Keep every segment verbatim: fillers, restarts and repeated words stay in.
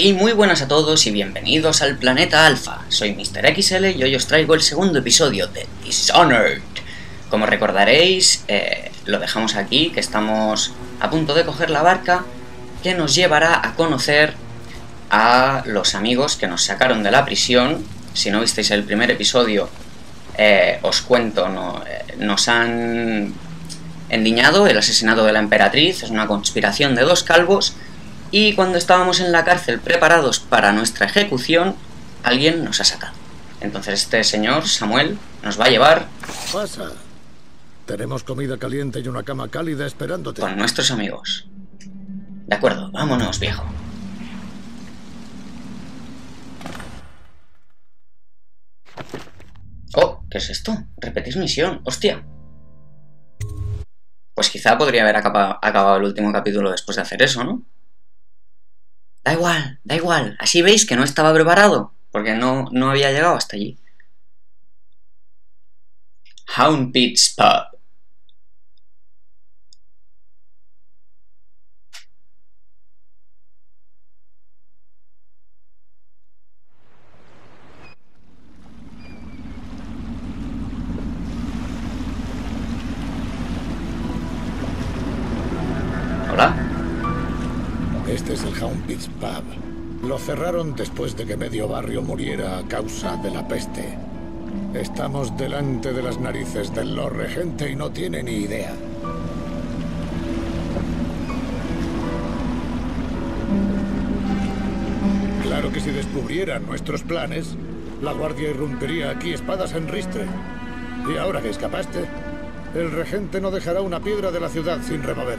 Y muy buenas a todos y bienvenidos al Planeta Alpha. Soy míster X L y hoy os traigo el segundo episodio de Dishonored. Como recordaréis, eh, lo dejamos aquí, que estamos a punto de coger la barca que nos llevará a conocer a los amigos que nos sacaron de la prisión. Si no visteis el primer episodio, eh, os cuento, no, eh, nos han endiñado el asesinato de la emperatriz, es una conspiración de dos calvos. Y cuando estábamos en la cárcel preparados para nuestra ejecución, alguien nos ha sacado. Entonces este señor, Samuel, nos va a llevar... Pasa. Tenemos comida caliente y una cama cálida esperándote. Con nuestros amigos. De acuerdo, vámonos, viejo. Oh, ¿qué es esto? Repetís misión, hostia. Pues quizá podría haber acabado, acabado el último capítulo después de hacer eso, ¿no? Da igual, da igual. Así veis que no estaba preparado, porque no, no había llegado hasta allí. Hound Pits Pub. Hola. Este es el Hound Pits Pub. Lo cerraron después de que medio barrio muriera a causa de la peste. Estamos delante de las narices del Lord Regente y no tiene ni idea. Claro que si descubrieran nuestros planes, la guardia irrumpiría aquí espadas en ristre. Y ahora que escapaste, el Regente no dejará una piedra de la ciudad sin remover.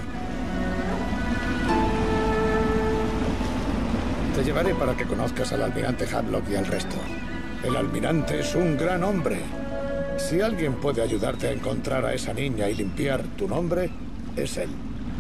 Te llevaré para que conozcas al almirante Havelock y al resto. El almirante es un gran hombre. Si alguien puede ayudarte a encontrar a esa niña y limpiar tu nombre, es él.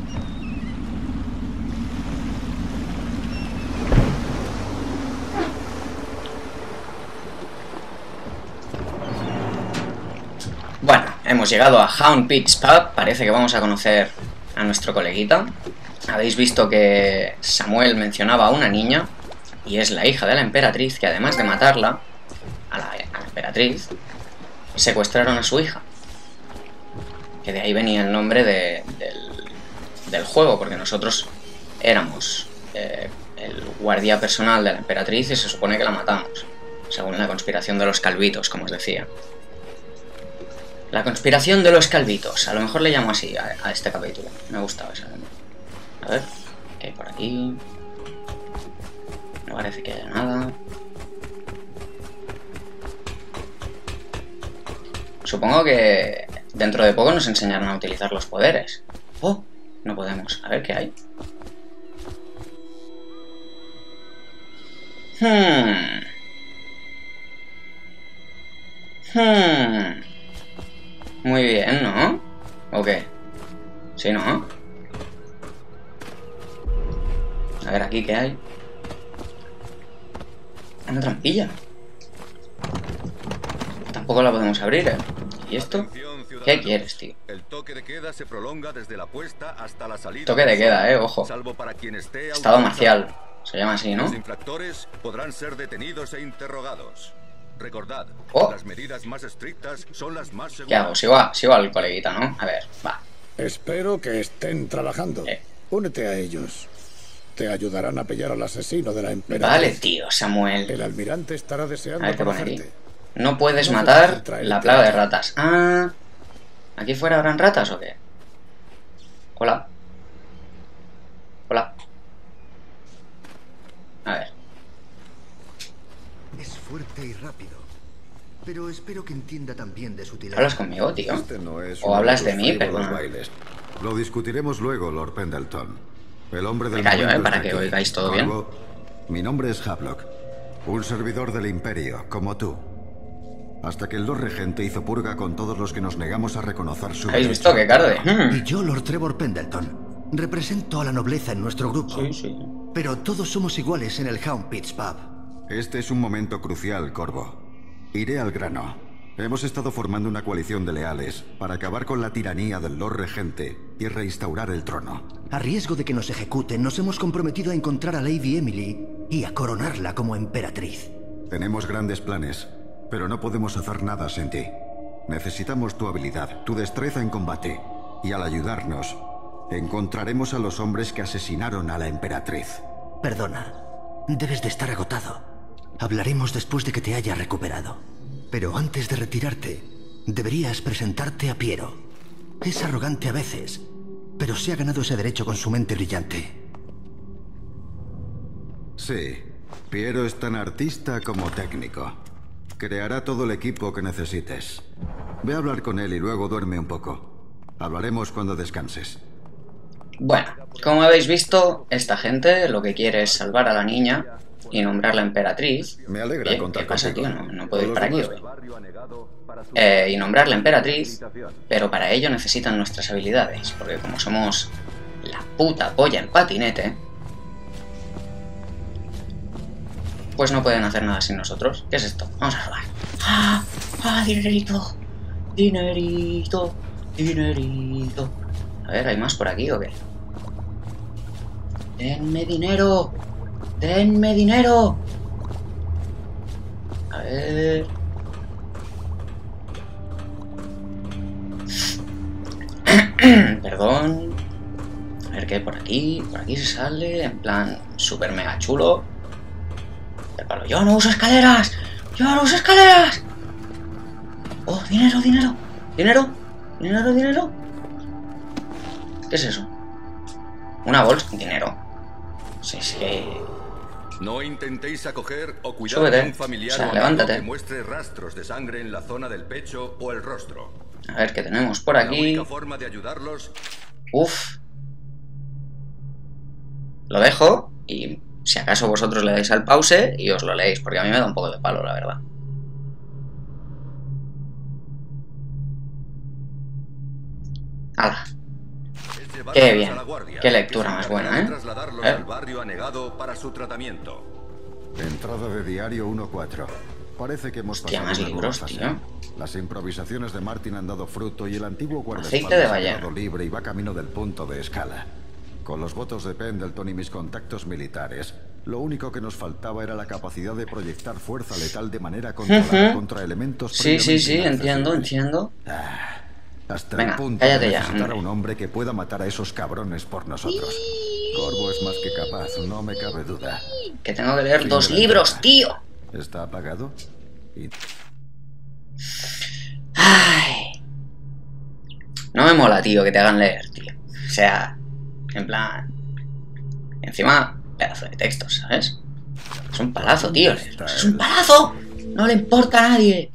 Bueno, hemos llegado a Hound Pits Pub. Parece que vamos a conocer a nuestro coleguita. Habéis visto que Samuel mencionaba a una niña, y es la hija de la emperatriz, que además de matarla, a la, a la emperatriz, secuestraron a su hija. Que de ahí venía el nombre de, del, del juego, porque nosotros éramos eh, el guardia personal de la emperatriz y se supone que la matamos, según la conspiración de los calvitos, como os decía. La conspiración de los calvitos, a lo mejor le llamo así a, a este capítulo. Me gustaba esa. A ver, ¿qué hay por aquí? No parece que haya nada. Supongo que dentro de poco nos enseñarán a utilizar los poderes. Oh, no podemos. A ver qué hay. Hmm. Hmm. Muy bien, ¿no? ¿O qué? Sí, ¿no? A ver aquí qué hay. Una trampilla. Tampoco la podemos abrir, ¿eh? ¿Y esto? ¿Qué quieres, tío? El toque de queda se prolonga desde la puesta hasta la salida. Toque de queda, eh, ojo. Salvo para quien esté Estado marcial. Se llama así, ¿no? Los infractores podrán ser detenidos e interrogados. Recordad, oh. las medidas más estrictas son las más seguras. ¿Qué hago? Sigo, a, sigo al coleguita, ¿no? A ver, va. Espero que estén trabajando. Eh. Únete a ellos. Te ayudarán a pillar al asesino de la emperatriz. Vale, tío, Samuel. El almirante estará deseando A ver qué pone aquí. conocerte. No puedes No matar traer la el plaga de traje. ratas. Ah, ¿aquí fuera habrán ratas o qué? Hola. Hola. A ver. Es fuerte y rápido, pero espero que entienda también de su tirada. ¿Hablas conmigo, tío? Este no es ¿O uno hablas de de tus mí? frívolos Perdona. bailes. Lo discutiremos luego, Lord Pendleton. El hombre del Me callo, momento ¿eh? Para es de que aquí. oigáis todo bien. Corvo, mi nombre es Havelock, un servidor del Imperio, como tú. Hasta que el Lord Regente hizo purga con todos los que nos negamos a reconocer su ¿Habéis derecho. visto qué carde? Y yo, Lord Trevor Pendleton, represento a la nobleza en nuestro grupo. Sí, sí. Pero todos somos iguales en el Hound Pits Pub. Este es un momento crucial, Corvo. Iré al grano. Hemos estado formando una coalición de leales para acabar con la tiranía del Lord Regente y reinstaurar el trono. A riesgo de que nos ejecuten, nos hemos comprometido a encontrar a Lady Emily y a coronarla como emperatriz. Tenemos grandes planes, pero no podemos hacer nada sin ti. Necesitamos tu habilidad, tu destreza en combate. Y al ayudarnos, encontraremos a los hombres que asesinaron a la emperatriz. Perdona, debes de estar agotado. Hablaremos después de que te haya recuperado. Pero antes de retirarte, deberías presentarte a Piero. Es arrogante a veces, pero se ha ganado ese derecho con su mente brillante. Sí, Piero es tan artista como técnico. Creará todo el equipo que necesites. Ve a hablar con él y luego duerme un poco. Hablaremos cuando descanses. Bueno, como habéis visto, esta gente lo que quiere es salvar a la niña y nombrarla emperatriz. Me alegra Bien, contar ¿qué pasa, contigo. tío? No, no puedo ir Todos para aquí los hoy. demás- Eh, y nombrarla emperatriz, pero para ello necesitan nuestras habilidades, porque como somos la puta polla en patinete, pues no pueden hacer nada sin nosotros. ¿Qué es esto? Vamos a robar. ¡Ah! ¡Ah, dinerito! ¡Dinerito! ¡Dinerito! A ver, ¿hay más por aquí o qué? ¡Denme dinero! ¡Denme dinero! A ver... Perdón. A ver qué hay por aquí. Por aquí se sale en plan super mega chulo. El palo. ¡Yo no uso escaleras! ¡Yo no uso escaleras! ¡Oh, dinero, dinero! ¿Dinero? ¿Dinero, dinero? ¿Qué es eso? Una bolsa. Dinero. Sí, sí. No intentéis acoger o cuidar Súbete. de un familiar O sea, o amigo levántate. que muestre rastros de sangre en la zona del pecho o el rostro. A ver qué tenemos por La aquí. única forma de ayudarlos Uf. Lo dejo y si acaso vosotros le dais al pause y os lo leéis, porque a mí me da un poco de palo, la verdad. ¡Hala! es llevarlos Qué bien. a la guardia, Qué lectura que se más buena, encargarán ¿eh? de trasladarlos ¿Eh? al barrio anegado para su tratamiento. Entrada de diario uno cuatro. Parece que hemos Hostia, pasado más una libros, nueva fase. tío. Las improvisaciones de Martin han dado fruto y el antiguo Aceite de guardaespaldas ha ballena. quedado libre y va camino del punto de escala. Con los votos de Pendleton y mis contactos militares, lo único que nos faltaba era la capacidad de proyectar fuerza letal de manera controlada Ujú. contra elementos Sí, sí, previamente sí, entiendo, inaccesibles. entiendo. Ah, hasta Venga, el punto cállate de ya, necesitar hombre. a un hombre que pueda matar a esos cabrones por nosotros. Corvo es más que capaz, no me cabe duda. Que tengo que leer Fin dos de la libros, entrega. tío. ¿Está apagado? Y Ay. No me mola, tío, que te hagan leer, tío. O sea, en plan... Encima, pedazo de textos, ¿sabes? Es un palazo, tío. Es un palazo. No le importa a nadie.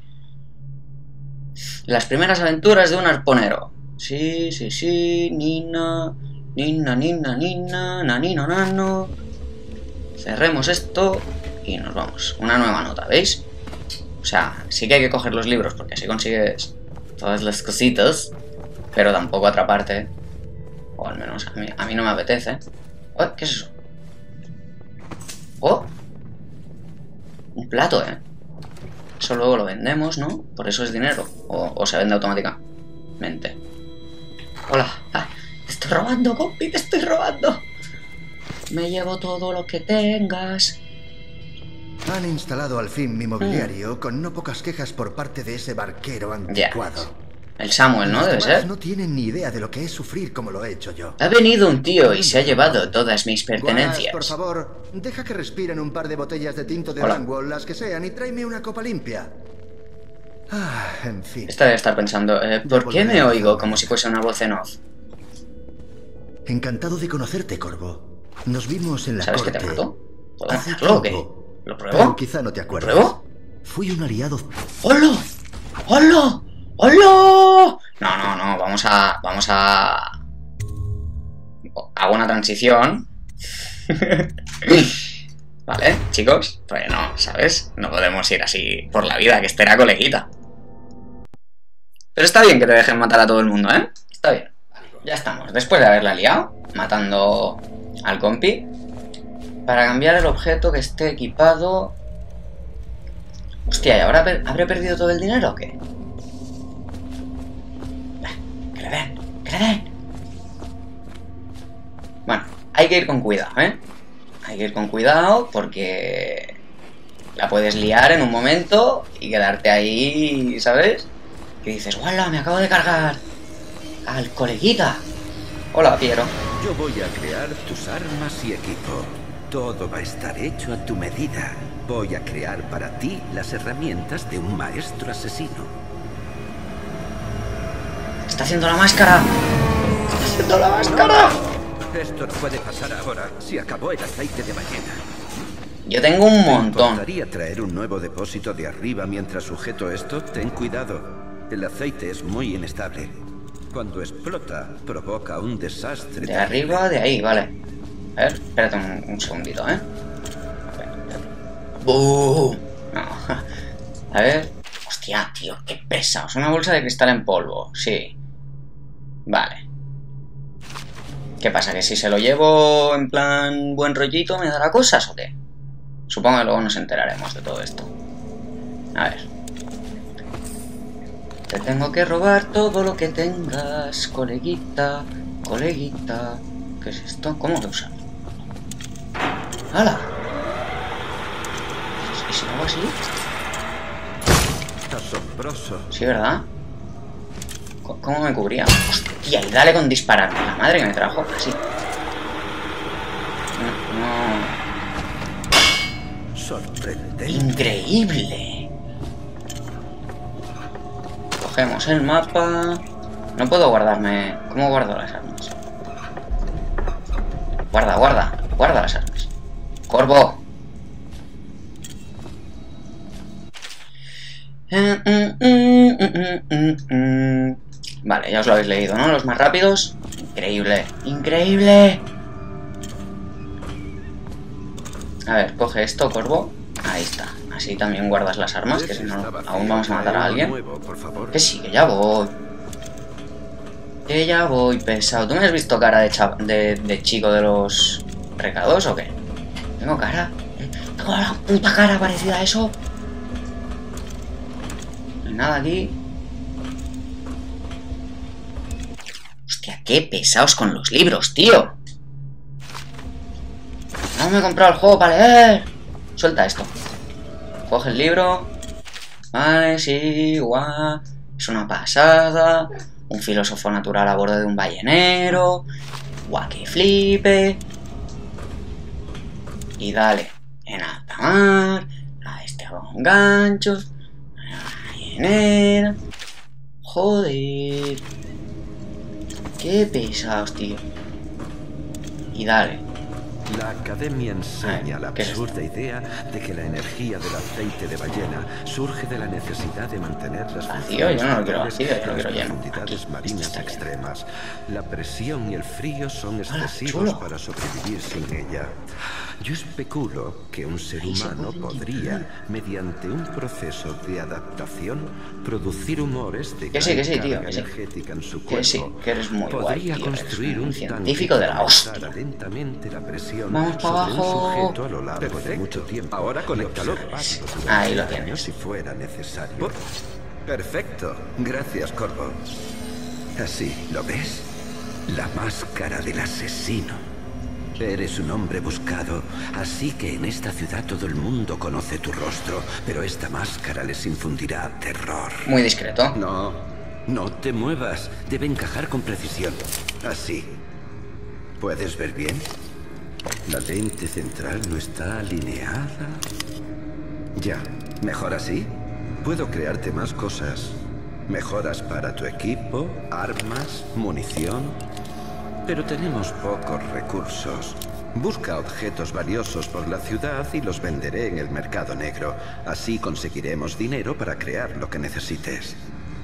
Las primeras aventuras de un arponero. Sí, sí, sí. Nina. Nina, nina, nina. Nanino, nano. Cerremos esto y nos vamos. Una nueva nota, ¿veis? O sea, sí que hay que coger los libros porque así consigues todas las cositas, pero tampoco atraparte. O al menos a mí, a mí no me apetece. Oh, ¿qué es eso? ¡Oh! Un plato, ¿eh? Eso luego lo vendemos, ¿no? Por eso es dinero. O, o se vende automáticamente. Hola. Ah, te estoy robando, compi, te estoy robando. Me llevo todo lo que tengas. Han instalado al fin mi mobiliario con no pocas quejas por parte de ese barquero Ya. anticuado. El Samuel, ¿no? Los Debe demás ser. no tienen ni idea de lo que es sufrir como lo he hecho yo. Ha venido un tío y se ha llevado todas mis Guaras, pertenencias. por favor, deja que respiren un par de botellas de tinto de Hola. Dunwall, las que sean, y tráeme una copa limpia. Ah, en fin. Esta debe estar pensando, eh, ¿por qué me oigo como si fuese una voz en off? Encantado de conocerte, Corvo. Nos vimos en la ¿Sabes que corte. te mato? ¿Puedo hace matarlo o qué? tiempo, ¿Lo Pero pruebo? quizá no te ¿Lo acuerdas. pruebo? Fui un aliado. ¡Hola! ¡Hola! ¡Hola! No, no, no, vamos a... Vamos a... Hago una transición. Vale, chicos, pues no, ¿sabes? No podemos ir así por la vida, que este era coleguita. Pero está bien que te dejen matar a todo el mundo, ¿eh? Está bien. Ya estamos, después de haberla liado, matando al compi. Para cambiar el objeto que esté equipado... Hostia, ¿y ahora per habré perdido todo el dinero o qué? Que le den, que le den. Bueno, hay que ir con cuidado, ¿eh? Hay que ir con cuidado porque la puedes liar en un momento y quedarte ahí, ¿sabes? Y dices, ¡guala! Me acabo de cargar al coleguita. Hola, Piero. Yo voy a crear tus armas y equipo. Todo va a estar hecho a tu medida. Voy a crear para ti las herramientas de un maestro asesino. ¡Está haciendo la máscara! ¡Está haciendo la máscara! Esto no puede pasar ahora. Se acabó el aceite de ballena. Yo tengo un ¿Te montón. importaría traer un nuevo depósito de arriba mientras sujeto esto? Ten cuidado. El aceite es muy inestable. Cuando explota, provoca un desastre. De arriba, de ahí, vale. A ver, espérate un, un segundito, ¿eh? ¡Bum! No. A ver. Hostia, tío, qué pesados. Una bolsa de cristal en polvo, sí. Vale. ¿Qué pasa? ¿Que si se lo llevo en plan buen rollito me dará cosas o qué? Supongo que luego nos enteraremos de todo esto. A ver. Te tengo que robar todo lo que tengas, coleguita, coleguita. ¿Qué es esto? ¿Cómo lo usas? ¡Hala! ¿Y si lo hago así? Asombroso. Sí, ¿verdad? ¿Cómo me cubría? Hostia, y dale con dispararme. La madre que me trajo. Así. No, no. Sorprendente. Increíble. Cogemos el mapa. No puedo guardarme. ¿Cómo guardo las armas? Guarda, guarda. Guarda las armas. Corvo. Vale, ya os lo habéis leído, ¿no? Los más rápidos. Increíble. Increíble. A ver, coge esto, Corvo. Ahí está. Así también guardas las armas, que si no, aún vamos a matar a alguien. Que sí, que ya voy. Que ya voy, pesado. ¿Tú me has visto cara de, de, de chico de los recados o qué? ¿Tengo cara? ¿Tengo la puta cara parecida a eso? No hay nada aquí. Hostia, qué pesados con los libros, tío. No me he comprado el juego para leer. Suelta esto. Coge el libro. Vale, sí, guau. Es una pasada. Un filósofo natural a bordo de un ballenero. Guau, que flipe. Y dale. En alta mar. A este con ganchos. A la ballenera. Joder. Qué pesados, tío. Y dale. La academia enseña la absurda idea de que la energía del aceite de ballena surge de la necesidad de mantener las vacío, yo no lo quiero vacío, yo lo quiero lleno. profundidades marinas extremas. La presión y el frío son excesivos para sobrevivir sin ella. Yo especulo que un ser humano podría, mediante un proceso de adaptación, producir humores de que sí, que sí, tío, que sí. energética en su cuerpo. Que sí, que eres muy podría guay, tío, construir un un científico de la hostia. Lentamente la presión Vamos para sobre abajo. un sujeto a lo largo Perfecto. de mucho tiempo. Ahora conéctalo. Ahí lo tienes. Si fuera necesario. Perfecto. Gracias, Corvo. Así, ¿lo ves? La máscara del asesino. Eres un hombre buscado, así que en esta ciudad todo el mundo conoce tu rostro, pero esta máscara les infundirá terror. Muy discreto. No, no te muevas. Debe encajar con precisión. Así. ¿Puedes ver bien? La lente central no está alineada. Ya, ¿mejor así? Puedo crearte más cosas. Mejoras para tu equipo, armas, munición. Pero tenemos pocos recursos. Busca objetos valiosos por la ciudad y los venderé en el mercado negro. Así conseguiremos dinero para crear lo que necesites.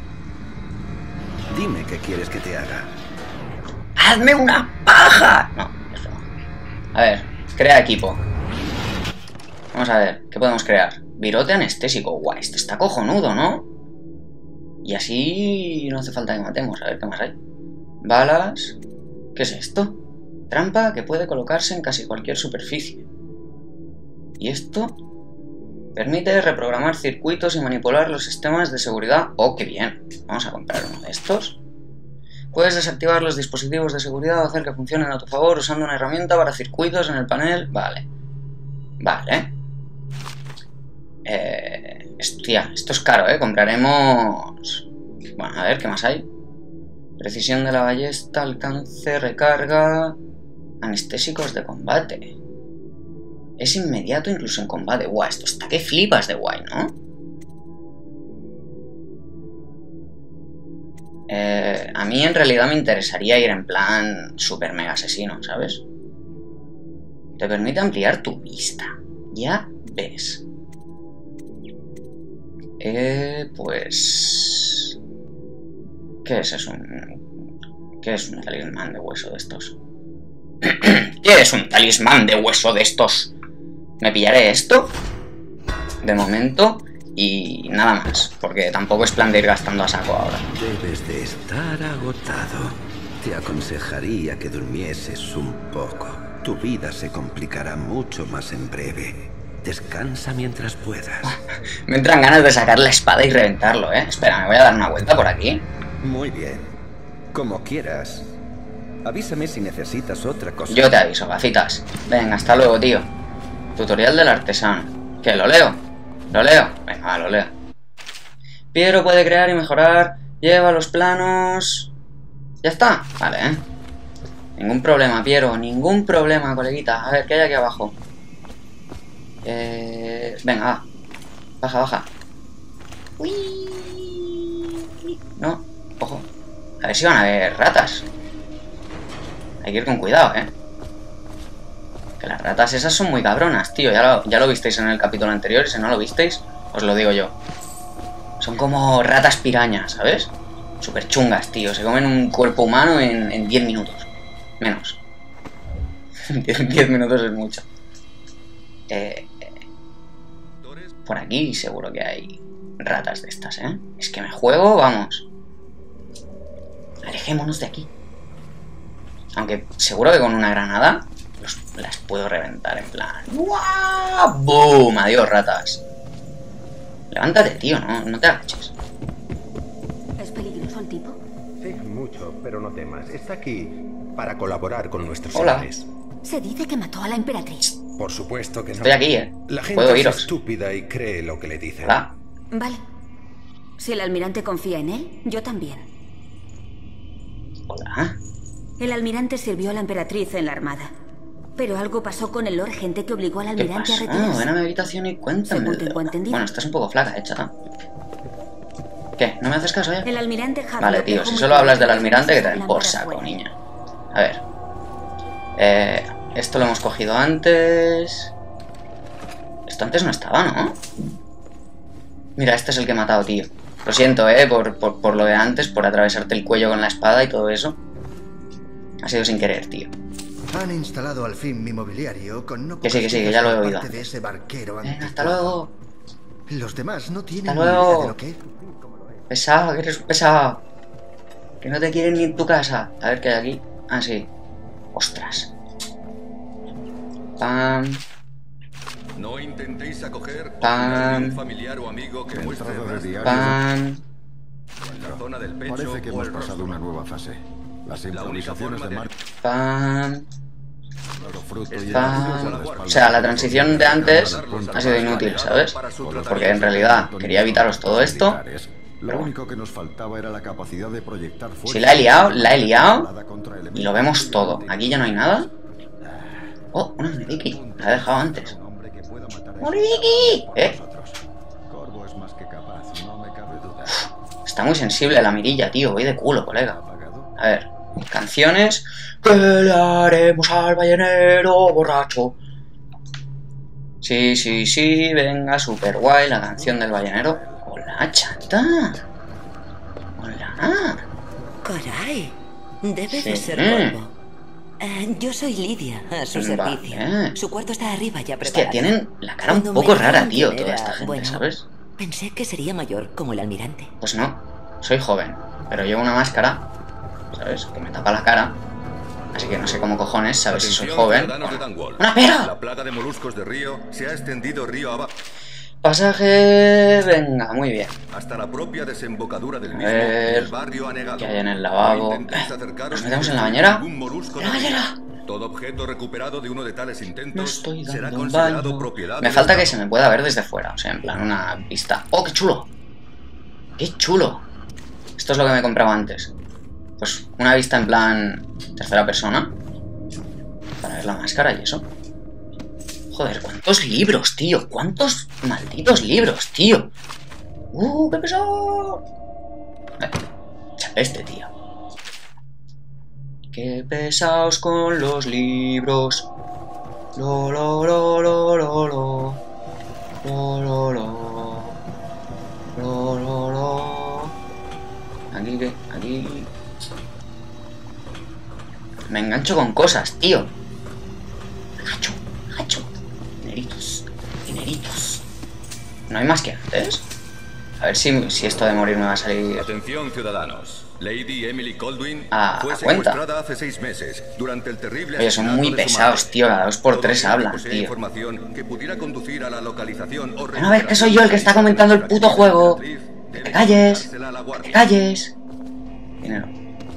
Dime qué quieres que te haga. ¡Hazme una paja! No, eso no. A ver, crea equipo. Vamos a ver, ¿qué podemos crear? Virote anestésico. Guay, este está cojonudo, ¿no? Y así no hace falta que matemos. A ver, ¿qué más hay? Balas. ¿Qué es esto? Trampa que puede colocarse en casi cualquier superficie. ¿Y esto? Permite reprogramar circuitos y manipular los sistemas de seguridad. ¡Oh, qué bien! Vamos a comprar uno de estos. Puedes desactivar los dispositivos de seguridad o hacer que funcionen a tu favor usando una herramienta para circuitos en el panel. Vale. Vale. Eh, hostia, esto es caro, ¿eh? Compraremos... Bueno, a ver, ¿qué más hay? Precisión de la ballesta, alcance, recarga... Anestésicos de combate. Es inmediato incluso en combate. Guau, esto está que flipas de guay, ¿no? Eh, a mí en realidad me interesaría ir en plan super mega asesino, ¿sabes? Te permite ampliar tu vista. Ya ves. Eh, pues... ¿Qué es eso? ¿Qué es un talismán de hueso de estos? ¿Qué es un talismán de hueso de estos? Me pillaré esto de momento y nada más, porque tampoco es plan de ir gastando a saco ahora. Debes de estar agotado. Te aconsejaría que durmieses un poco. Tu vida se complicará mucho más en breve. Descansa mientras puedas. Me entran ganas de sacar la espada y reventarlo, ¿eh? Espera, me voy a dar una vuelta por aquí. Muy bien. Como quieras. Avísame si necesitas otra cosa. Yo te aviso, gafitas. Venga, hasta luego, tío. Tutorial del artesano. ¿Qué? ¿Lo leo? ¿Lo leo? Venga, va, lo leo. Piero puede crear y mejorar. Lleva los planos. Ya está. Vale, ¿eh? Ningún problema, Piero. Ningún problema, coleguita. A ver, ¿qué hay aquí abajo? Eh... Venga, va. Baja, baja. Uy. No, ojo. A ver si van a haber ratas. Hay que ir con cuidado, ¿eh? Que las ratas esas son muy cabronas, tío. Ya lo, ya lo visteis en el capítulo anterior. Y si no lo visteis, os lo digo yo. Son como ratas pirañas, ¿sabes? Súper chungas, tío. Se comen un cuerpo humano en diez minutos. Menos. diez minutos es mucho. Eh, eh, por aquí seguro que hay ratas de estas, ¿eh? Es que me juego, vamos. Alejémonos de aquí. Aunque seguro que con una granada los, las puedo reventar en plan... ¡Guau! ¡Boom! Adiós, ratas. Levántate, tío, no, no te agaches. ¿Es peligroso el tipo? Sí, mucho, pero no temas. Está aquí para colaborar con nuestros Hola. seres. Se dice que mató a la emperatriz. Por supuesto que no. Estoy aquí, ¿eh? La gente Puedo es iros. estúpida y cree lo que le dicen. Hola. Vale. Si el almirante confía en él, yo también. Hola. El almirante sirvió a la emperatriz en la armada. Pero algo pasó con el Lord Gente que obligó al ¿Qué almirante a pasa? retirarse. Ven a mi habitación y cuéntame. Según tengo entendido. Bueno, estás un poco flaca, hecha. ¿Qué? ¿No me haces caso ya? El almirante Harlock Vale, tío, dejó si muy solo claro hablas del que almirante, que te den lámpara por saco, fuera. niña. A ver. Eh, esto lo hemos cogido antes. Esto antes no estaba, ¿no? Mira, este es el que he matado, tío. Lo siento, eh, por, por, por lo de antes, por atravesarte el cuello con la espada y todo eso. Ha sido sin querer, tío. Han instalado al fin mi mobiliario con no Que sí, que sí, que ya lo he por oído. parte de ese barquero Venga, hasta anticuado. luego. Los demás no tienen Hasta ni idea luego. de lo que... Pesado, que eres un pesado. Que no te quieren ni en tu casa. A ver qué hay aquí. Ah, sí. Ostras. Pam. No intentéis acoger Pam. a algún familiar o amigo que muestre Entrada de rastros diario. Pam. en la zona del pecho Parece que o hemos el pasado rostro. una nueva fase. Las La única improvisaciones forma de de... Marco, Pam. fruto y Pam. O sea, la transición de antes ha sido inútil, ¿sabes? Porque en realidad quería evitaros todo esto. Lo único que nos faltaba era la capacidad de proyectar fuerza. Si la he liado, la he liado. Y lo vemos todo. Aquí ya no hay nada. Oh, una Moribiki. La he dejado antes. ¡Moribiki! ¿Eh? Corvo es más que capaz, no me cabe duda. Está muy sensible la mirilla, tío. Voy de culo, colega. A ver. Canciones. ¿Qué le haremos al ballenero borracho? Sí, sí, sí. Venga, super guay la canción del ballenero. Hola, chata. Hola. Caray, debe Sí. de ser polvo. Eh, yo soy Lidia, a su Vale. servicio. Su cuarto está arriba ya preparado. Hostia, tienen la cara un Cuando poco me rara, dijeron tío, quién toda era, esta gente, bueno, ¿sabes? Pensé que sería mayor, como el almirante. Pues no, soy joven, pero llevo una máscara, ¿sabes? Que me tapa la cara. Así que no sé cómo cojones sabes si soy Atención, joven. ciudadanos de o no. Dunwall. ¡Una pera! La plaga de moluscos de río se ha extendido río abajo. Pasaje... Venga, muy bien. Hasta la propia desembocadura del A mismo, ver, el barrio anegado. ¿qué hay en el lavabo? No intentéis Eh, acercaros ¿Nos metemos en la ni bañera? ningún molusco ¡En la bañera! Todo objeto recuperado de uno de tales Me intentos estoy será dando un considerado baño. propiedad Me del falta que Estado. se me pueda ver desde fuera. O sea, en plan una vista. ¡Oh, qué chulo! ¡Qué chulo! Esto es lo que me compraba antes. Pues una vista en plan tercera persona. Para ver la máscara y eso. Joder, ¿cuántos libros, tío? ¿Cuántos malditos libros, tío? ¡Uh, qué pesado! Eh, chapeste, tío. Qué pesados con los libros. Lo, lo, lo, lo, lo, lo. Lo, lo, lo. Lo, lo, lo. Aquí, que, aquí. Me engancho con cosas, tío. Hacho, hacho. Dineritos, dineritos. ¿No hay más que antes? A ver si, si esto de morir me va a salir. Atención, ciudadanos. Lady Emily Goldwyn Ah, fue a cuenta. secuestrada hace seis meses durante el terrible Oye, son asesinato muy de su pesados, madre. tío. Cada dos por Todo tres aquel que hablan, posea tío. información que pudiera conducir a la localización o Bueno, a ver, que soy yo el que está comentando el puto juego. Que te calles. Que te calles. Dinero.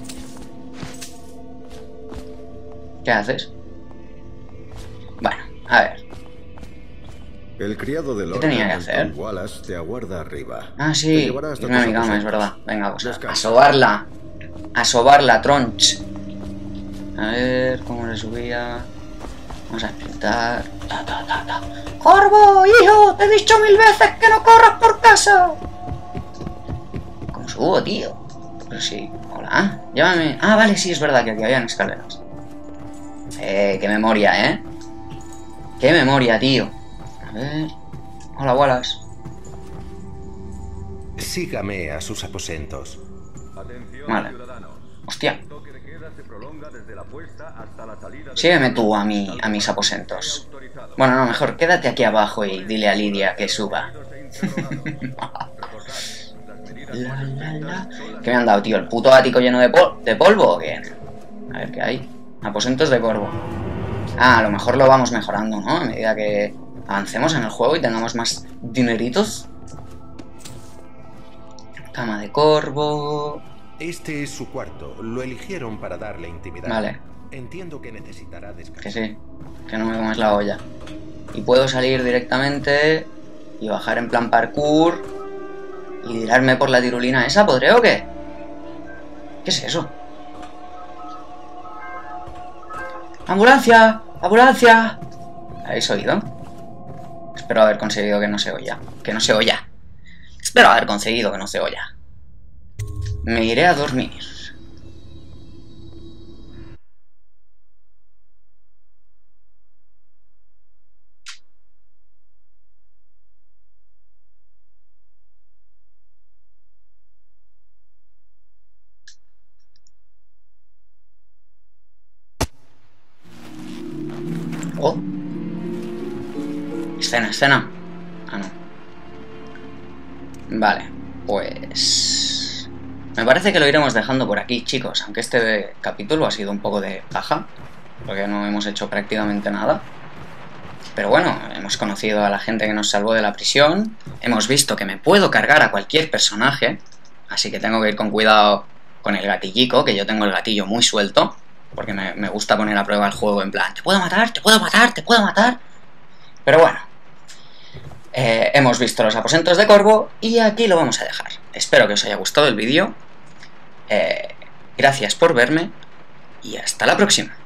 ¿Qué haces? Bueno, a ver. El criado del ¿Qué tenía que orden, hacer? Tom Wallace, te aguarda arriba. Ah, Te sí. llevará hasta Irme a tus mi cama, es aposentos. verdad. Venga, pues a, Descansa. a sobarla. A sobarla, tronch. A ver, ¿cómo le subía? Vamos a sprintar. Ta, ta, ta, ta. ¡Corvo, hijo! ¡Te he dicho mil veces que no corras por casa! ¿Cómo subo, tío? Pero sí. Hola. Llámame. Ah, vale, sí, es verdad que aquí habían escaleras. Eh, qué memoria, ¿eh? Qué memoria, tío. A ver... Hola, Wallace. Sígame a sus aposentos. Vale. Hostia. El toque de queda se prolonga desde la puesta hasta la salida de- Sígueme tú a, mi, a mis aposentos. Bueno, no, mejor quédate aquí abajo y dile a Lidia que suba. La, la, la. ¿Qué me han dado, tío? ¿El puto ático lleno de, pol de polvo o qué? A ver, ¿qué hay? Aposentos de corvo. Ah, a lo mejor lo vamos mejorando, ¿no? A medida que avancemos en el juego y tengamos más dineritos. Cama de corvo. Este es su cuarto. Lo eligieron para darle intimidad. Vale. Entiendo que necesitará descansar. Que sí, que no me comes la olla. Y puedo salir directamente y bajar en plan parkour y tirarme por la tirulina esa, ¿podré o qué? ¿Qué es eso? ¡Ambulancia! ¡Ambulancia! ¿Habéis oído? Espero haber conseguido que no se oya. Que no se oya. Espero haber conseguido que no se oya. Me iré a dormir. Oh. Escena, escena. Ah, no. Vale, pues... Me parece que lo iremos dejando por aquí, chicos. Aunque este capítulo ha sido un poco de paja, porque no hemos hecho prácticamente nada. Pero bueno, hemos conocido a la gente que nos salvó de la prisión. Hemos visto que me puedo cargar a cualquier personaje. Así que tengo que ir con cuidado con el gatillico, que yo tengo el gatillo muy suelto. Porque me, me gusta poner a prueba el juego en plan, te puedo matar, te puedo matar, te puedo matar. Pero bueno, eh, hemos visto los aposentos de Corvo y aquí lo vamos a dejar. Espero que os haya gustado el vídeo. Eh, gracias por verme y hasta la próxima.